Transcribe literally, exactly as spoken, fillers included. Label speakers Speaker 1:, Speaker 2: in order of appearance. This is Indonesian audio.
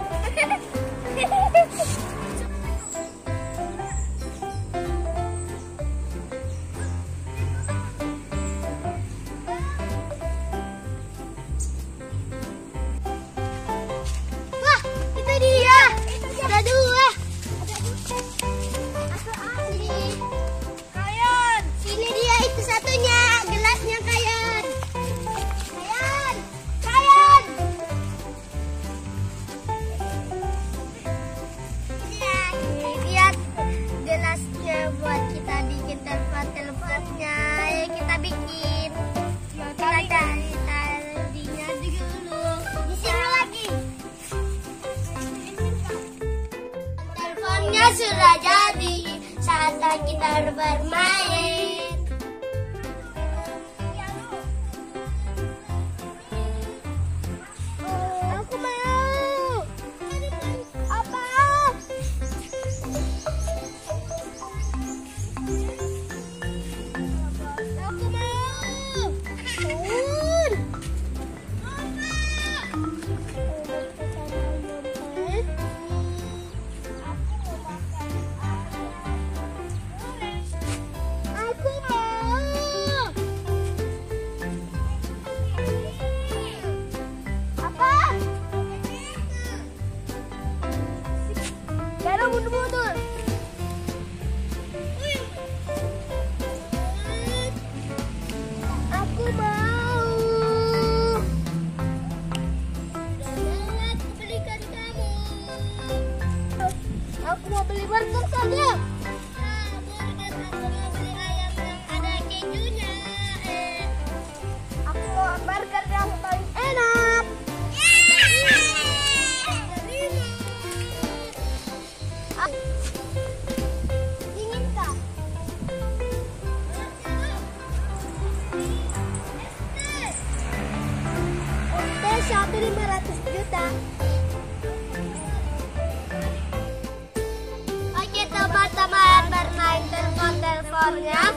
Speaker 1: Sudah jadi, saatnya kita bermain. Aku mau. Apa? Aku mau. Turun. Mundur-mundur. Aku mau. Aku belikan kamu. Aku mau beli burger saja. Ah, burger. Aku mau beli ayam yang ada kejunya. Eh. Aku mau burger yang paling enak. Shopee lima ratus juta. Oke teman-teman, bermain telepon-teleponnya